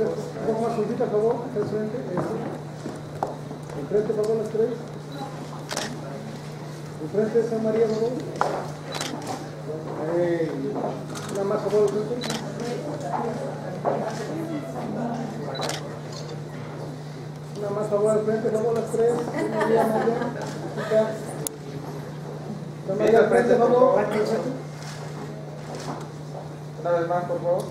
hacer un poco más juntita, por favor, hacia el frente, eso. Enfrente, por favor, las tres. Enfrente, San María, por favor. Una más, por favor, enfrente. Una más, por favor, al frente, por favor, las tres. María, María. San María, al frente, por favor. Una vez más, por favor.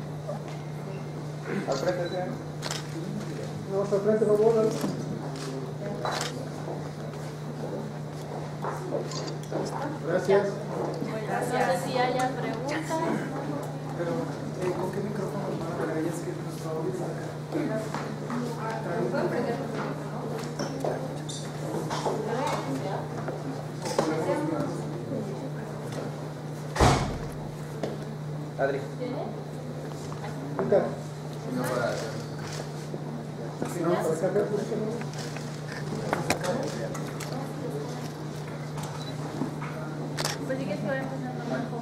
Al frente, señor. Vamos al frente, por favor. Gracias. No sé si haya preguntas. Pero, ¿con qué micrófono van a traer? Es que nuestro audio está acá. ¿Pueden prender el Adri. Venga. No, para Si no, para acá, por favor. Pues sí que estoy empezando mejor.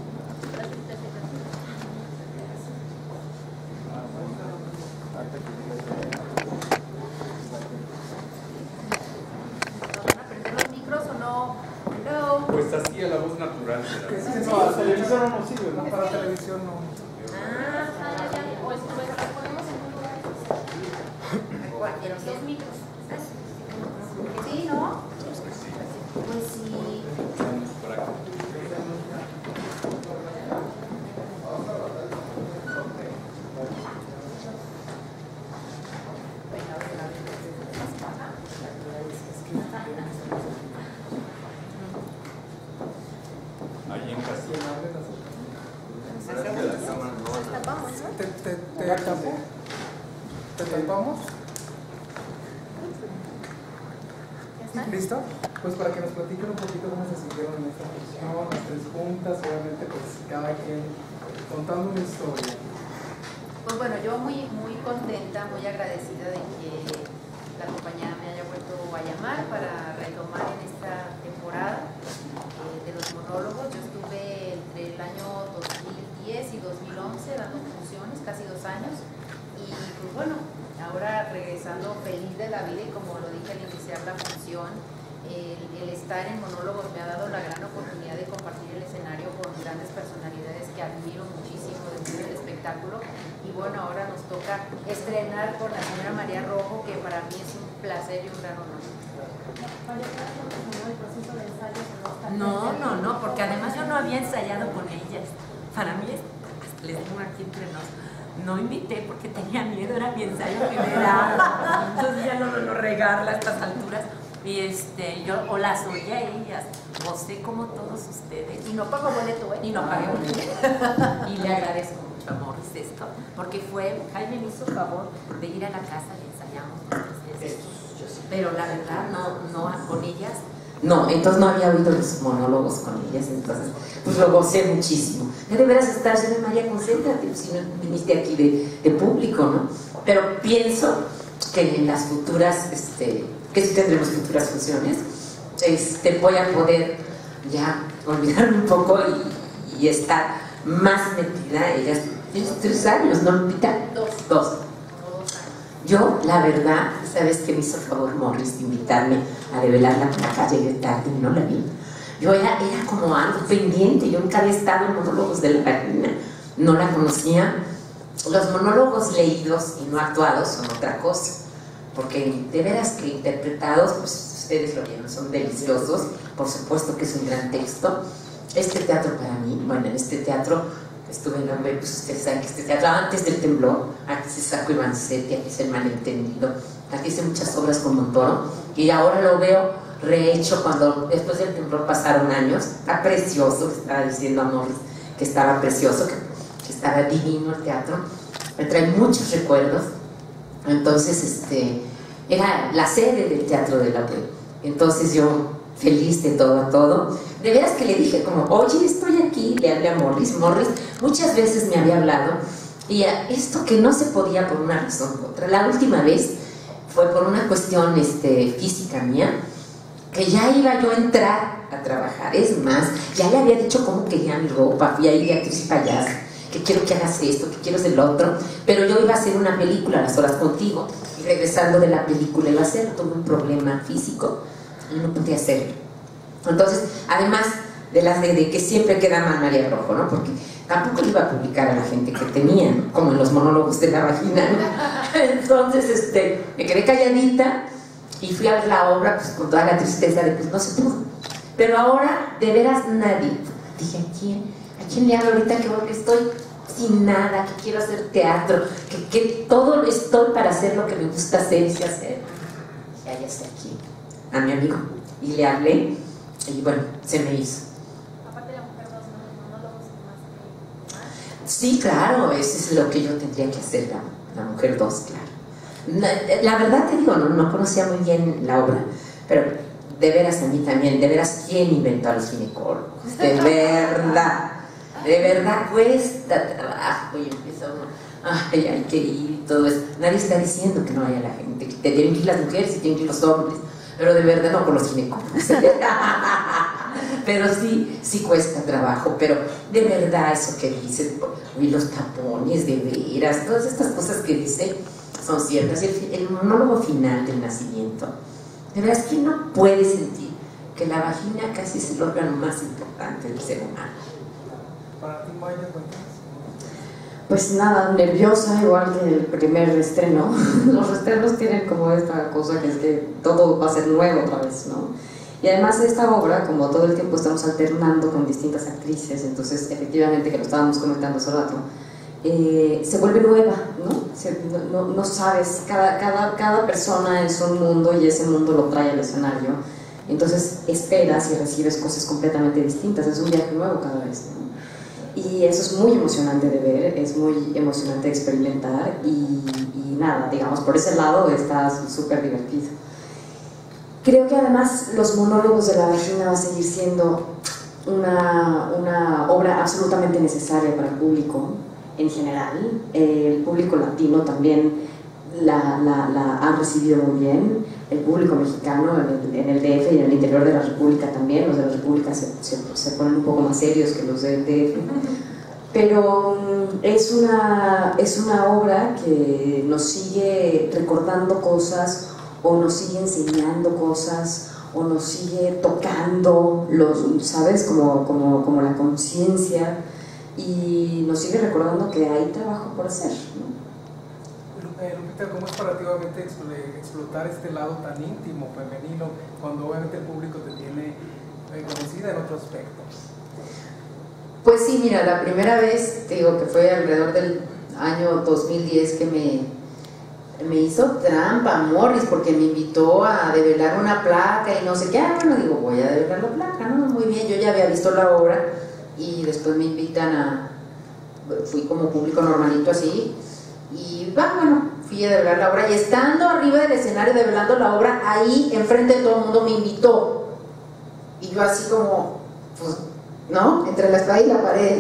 ¿Van a prender los micros o no? No. Pues así a la voz natural. Que es que no, la televisión no nos sirve, ¿no? Para la televisión no. Ya. Pues la ponemos en un lugar. Cualquiera, los micros. Sí, ¿no? Pues sí. Por acá. Ahí en casa. ¿Te tapamos? ¿Listo? Pues para que nos platiquen un poquito cómo se sintieron en esta función, las tres juntas, obviamente pues cada quien contando una historia. Pues bueno, yo muy contenta, muy agradecida de que la compañía me haya vuelto a llamar para retomar en esta temporada de los monólogos. Yo estuve entre el año 2010 y 2011 dando funciones, casi 2 años, y pues bueno, ahora regresando feliz de la vida, y como lo dije al iniciar la función, el estar en monólogos me ha dado la gran oportunidad de compartir el escenario con grandes personalidades que admiro muchísimo desde el espectáculo. Y bueno, ahora nos toca estrenar con la señora María Rojo, que para mí es un placer y un gran honor. No, porque además yo no había ensayado con ellas. Para mí, les digo aquí entre nos, no invité porque tenía miedo, era mi ensayo general. Entonces ya no regarla a estas alturas. Y yo o las oí a ellas, gocé como todos ustedes. Y no pago boleto, ¿eh? Y no pagué boleto. Y le agradezco mucho a Morris esto, porque Jaime me hizo favor de ir a la casa y ensayamos 2 veces. Pero la verdad, no con ellas. No, entonces no había oído los monólogos con ellas, entonces pues lo gocé muchísimo. Ya deberás estar, señora María, concéntrate, si no viniste aquí de público, ¿no? Pero pienso que en las futuras, que si tendremos futuras funciones, voy a poder ya olvidarme un poco y estar más metida. Ellas tienen 3 años, ¿no, Lupita? 2. Yo, la verdad, ¿sabes qué me hizo favor Morris de invitarme a develarla por la calle de tarde y no la vi? Yo era como algo pendiente, yo nunca había estado en monólogos de la reina, no la conocía. Los monólogos leídos y no actuados son otra cosa, porque de veras que interpretados, pues ustedes lo vieron, son deliciosos, por supuesto que es un gran texto. Este teatro para mí, bueno, en este teatro estuve en Hombre, pues ustedes saben que este teatro antes del temblor, aquí se sacó Ivancetti, aquí es El Malentendido, aquí hice muchas obras con Montoro, y ahora lo veo rehecho cuando después del temblor pasaron años. Está precioso, estaba diciendo a Morris que estaba precioso, que estaba divino el teatro, me trae muchos recuerdos. Entonces era la sede del Teatro de la UP, entonces yo feliz de todo a todo. De veras que le dije como, oye, estoy aquí, le hablé a Morris muchas veces me había hablado, y esto que no se podía por una razón u otra. La última vez fue por una cuestión física mía, que ya iba yo a entrar a trabajar. Es más, ya le había dicho cómo quería mi ropa, fui a ir de actriz y payasa, que quiero que hagas esto, que quiero hacer lo otro, pero yo iba a hacer una película a las horas contigo, y regresando de la película iba a hacer, tuve un problema físico y no pude hacerlo. Entonces, además de que siempre queda mal María Rojo, ¿no? Porque tampoco le iba a publicar a la gente que tenía, ¿no? Como en los monólogos de la vagina, ¿no? Entonces, me quedé calladita y fui a ver la obra pues, con toda la tristeza de pues no se pudo. Pero ahora, de veras, nadie. Dije, ¿a quién le hablo ahorita que estoy sin nada, que quiero hacer teatro, que todo estoy para hacer lo que me gusta hacer y sé hacer? Ya está aquí, a mi amigo. Y le hablé, y bueno, se me hizo. Aparte de la mujer 2, ¿no? Monólogos más. Sí, claro, eso es lo que yo tendría que hacer, la mujer 2, claro. La verdad te digo, no conocía muy bien la obra, pero de veras a mí también, de veras, ¿quién inventó a los ginecólogos? De verdad cuesta trabajo y empieza uno, ay, hay que ir y todo eso. Nadie está diciendo que no haya la gente, que tienen que ir las mujeres y tienen que ir los hombres, pero de verdad no con los ginecólogos. Pero sí cuesta trabajo, pero de verdad eso que dice, y los tapones, de veras, todas estas cosas que dice son ciertas. El monólogo final del nacimiento, de verdad es que no puede sentir que la vagina casi es el órgano más importante del ser humano. Para ti, Maya, cuéntanos. Pues nada, nerviosa, igual que el primer estreno. Los estrenos tienen como esta cosa que es que todo va a ser nuevo otra vez, ¿no? Y además esta obra, como todo el tiempo estamos alternando con distintas actrices, entonces efectivamente, que lo estábamos comentando hace rato, se vuelve nueva, ¿no? No sabes, cada persona es un mundo y ese mundo lo trae al escenario, entonces esperas y recibes cosas completamente distintas, es un viaje nuevo cada vez, ¿no? Y eso es muy emocionante de ver, es muy emocionante de experimentar y nada, digamos, por ese lado está súper divertido. Creo que además los monólogos de la vagina va a seguir siendo una obra absolutamente necesaria para el público en general. El público latino también la ha recibido muy bien, el público mexicano en el DF y en el interior de la República también. Los de la República se ponen un poco más serios que los del DF, pero es una obra que nos sigue recordando cosas, o nos sigue enseñando cosas, o nos sigue tocando, ¿sabes? Como la conciencia, y nos sigue recordando que hay trabajo por hacer, ¿no? Lupita, ¿cómo es para ti obviamente explotar este lado tan íntimo, femenino, cuando obviamente el público te tiene conocida en otro aspecto? Pues sí, mira, la primera vez, te digo que fue alrededor del año 2010 que me hizo trampa Morris, porque me invitó a develar una placa y no sé qué. Bueno, digo, voy a develar la placa, ¿no? Muy bien, yo ya había visto la obra y después me invitan fui como público normalito así, y bueno, fui a develar la obra, y estando arriba del escenario develando la obra, ahí enfrente de todo el mundo me invitó, y yo así como, pues, ¿no? Entre la espada y la pared.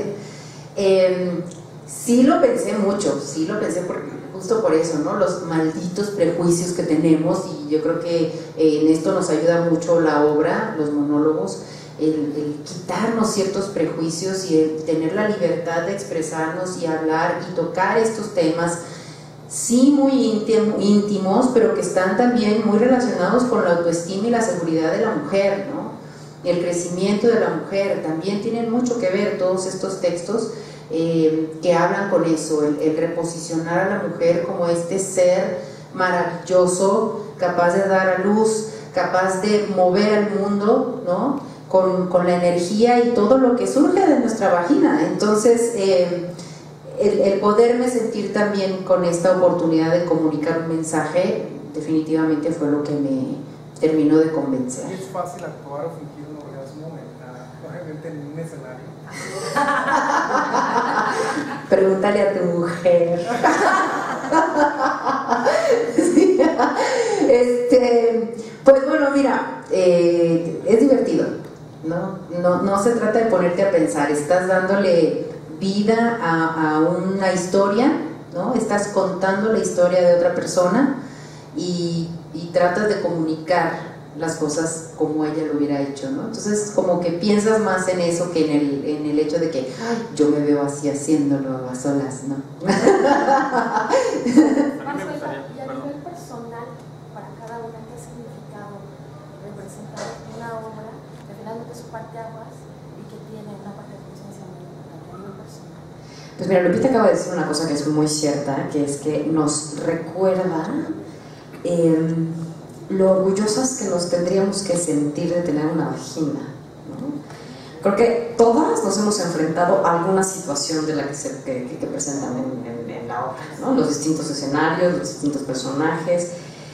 Sí lo pensé mucho, justo por eso, ¿no? Los malditos prejuicios que tenemos, y yo creo que en esto nos ayuda mucho la obra, los monólogos, el quitarnos ciertos prejuicios y el tener la libertad de expresarnos y hablar y tocar estos temas, sí muy íntimos, pero que están también muy relacionados con la autoestima y la seguridad de la mujer, ¿no? Y el crecimiento de la mujer, también tienen mucho que ver todos estos textos que hablan con eso, el reposicionar a la mujer como este ser maravilloso, capaz de dar a luz, capaz de mover al mundo, ¿no? Con la energía y todo lo que surge de nuestra vagina. Entonces, el poderme sentir también con esta oportunidad de comunicar un mensaje, definitivamente fue lo que me terminó de convencer. ¿Es fácil actuar o fingir un orgasmo obviamente en un escenario? Pregúntale a tu mujer. Sí. Pues bueno, mira, es divertido. No se trata de ponerte a pensar, estás dándole vida a una historia, ¿no? Estás contando la historia de otra persona y tratas de comunicar las cosas como ella lo hubiera hecho, ¿no? Entonces como que piensas más en eso que en el hecho de que "Ay, yo me veo así haciéndolo a solas", ¿no? A mí me gustaría, Y a perdón. nivel personal, para cada una, ¿qué ha significado representar una obra que finalmente es su parte aguas y que tiene una parte de conciencia muy importante a nivel personal? Pues mira, Lupita acaba de decir una cosa que es muy cierta, que es que nos recuerda lo orgullosas que nos tendríamos que sentir de tener una vagina, ¿no? Creo que todas nos hemos enfrentado a alguna situación de la que presentan en la obra, ¿no? Los distintos escenarios, los distintos personajes.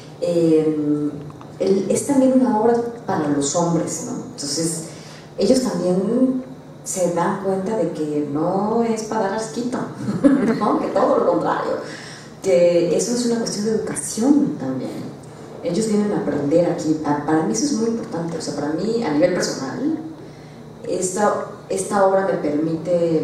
Es también una obra para los hombres, ¿no? Entonces, ellos también se dan cuenta de que no es para dar asquito, ¿no? Que todo lo contrario, que eso es una cuestión de educación también. Ellos vienen a aprender aquí. Para mí eso es muy importante. O sea, para mí, a nivel personal, esta obra me permite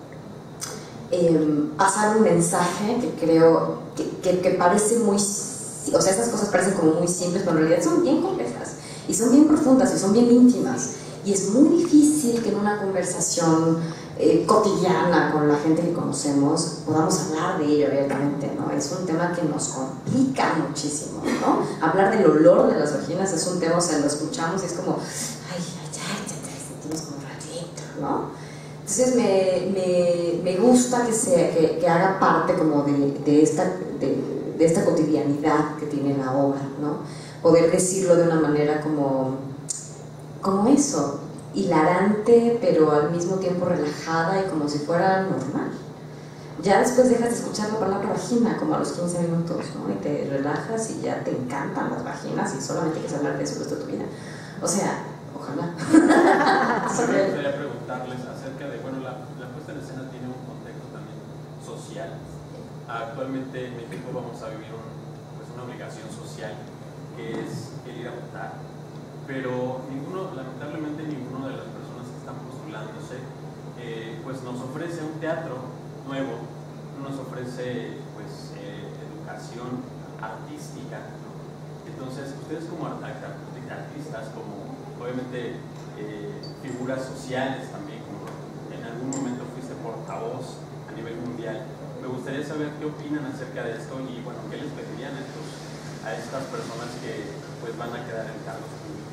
pasar un mensaje que creo que parece muy... O sea, estas cosas parecen como muy simples, pero en realidad son bien complejas y son bien profundas y son bien íntimas. Y es muy difícil que en una conversación cotidiana con la gente que conocemos podamos hablar de ello abiertamente, ¿no? Es un tema que nos complica muchísimo, ¿no? Hablar del olor de las vaginas es un tema, o sea, lo escuchamos y es como, ay, sentimos como ratito, ¿no? Entonces me gusta que haga parte como de esta cotidianidad que tiene la obra, ¿no? Poder decirlo de una manera como eso, hilarante, pero al mismo tiempo relajada y como si fuera normal. Ya después dejas de escuchar la palabra vagina como a los 15 minutos, ¿no? Y te relajas y ya te encantan las vaginas y solamente quieres hablar de eso el resto de tu vida. O sea, ojalá. Me gustaría preguntarles acerca de, bueno, la puesta en escena tiene un contexto también social. Actualmente en México vamos a vivir una obligación social que es el ir a votar, pero lamentablemente ninguno de las personas que están postulándose pues nos ofrece un teatro nuevo, no nos ofrece educación artística, ¿no? Entonces ustedes como artistas, como obviamente figuras sociales también, como en algún momento fuiste portavoz a nivel mundial, me gustaría saber qué opinan acerca de esto y bueno, qué les pedirían a estas personas que pues van a quedar en cargos públicos.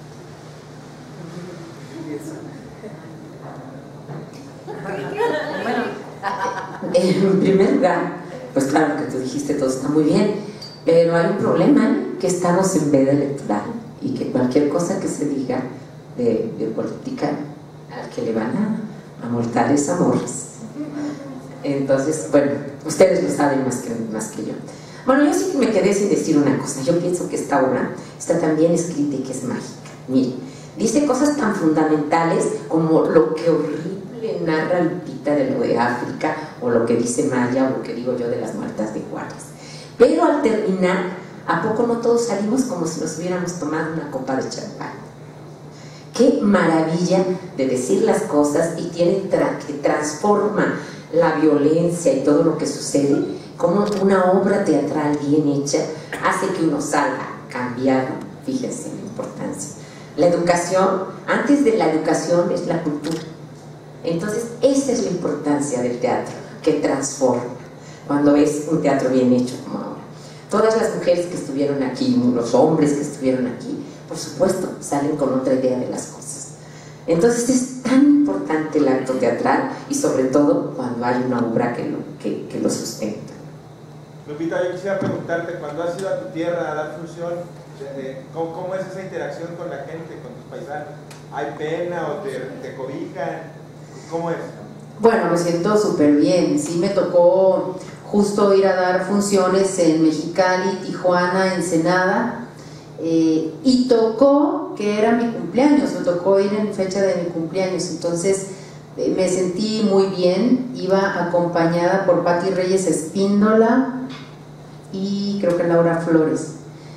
Bueno, en primer lugar, pues claro que tú dijiste todo está muy bien, pero hay un problema, que estamos en veda electoral y que cualquier cosa que se diga de política al que le van a multar es amores. Entonces, bueno, ustedes lo saben más que yo. Bueno, yo sí me quedé sin decir una cosa. Yo pienso que esta obra está tan bien escrita y que es mágica. Miren, dice cosas tan fundamentales como lo que horrible narra Lupita de lo de África, o lo que dice Maya, o lo que digo yo de las muertas de Juárez. Pero al terminar, ¿a poco no todos salimos como si nos hubiéramos tomado una copa de champán? Qué maravilla de decir las cosas y que transforma la violencia y todo lo que sucede, como una obra teatral bien hecha hace que uno salga cambiado. Fíjense la importancia. La educación, antes de la educación es la cultura. Entonces esa es la importancia del teatro, que transforma cuando es un teatro bien hecho como ahora. Todas las mujeres que estuvieron aquí, los hombres que estuvieron aquí, por supuesto salen con otra idea de las cosas. Entonces es tan importante el acto teatral y sobre todo cuando hay una obra que lo sustenta. Lupita, yo quisiera preguntarte, cuando has ido a tu tierra a dar función, ¿cómo es esa interacción con la gente, con tus paisanos? ¿Hay pena o te cobijan? ¿Cómo es? Bueno, me siento súper bien. Sí, me tocó justo ir a dar funciones en Mexicali, Tijuana, Ensenada. Y tocó que era mi cumpleaños, me tocó ir en fecha de mi cumpleaños, entonces me sentí muy bien. Iba acompañada por Pati Reyes Espíndola y creo que Laura Flores.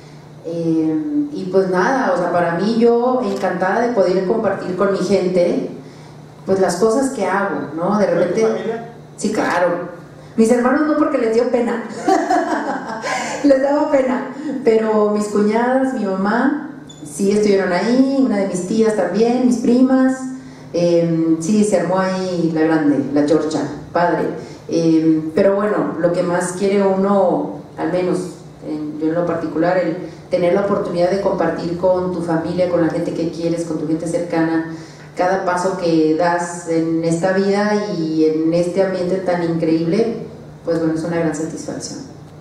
Y pues nada, o sea, para mí, yo encantada de poder compartir con mi gente pues las cosas que hago, ¿no? De repente... ¿Tu familia? Sí, claro. Mis hermanos no, porque les dio pena. Les daba pena. Pero mis cuñadas, mi mamá, sí estuvieron ahí, una de mis tías también, mis primas. Sí, se armó ahí la grande, la chorcha, padre. Pero bueno, lo que más quiere uno, al menos yo en lo particular, el tener la oportunidad de compartir con tu familia, con la gente que quieres, con tu gente cercana, cada paso que das en esta vida y en este ambiente tan increíble, pues bueno, es una gran satisfacción.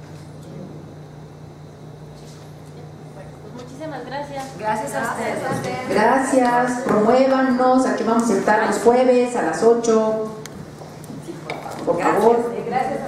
Muchísimas gracias. Gracias a ustedes. Gracias, promuévanos, aquí vamos a estar los jueves a las 8, por favor. Gracias.